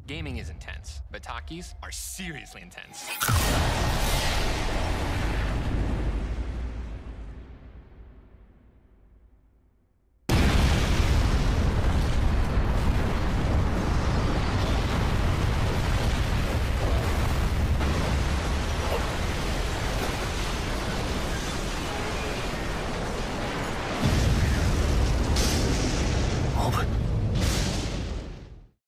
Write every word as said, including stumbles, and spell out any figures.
Gaming is intense, but takis are seriously intense.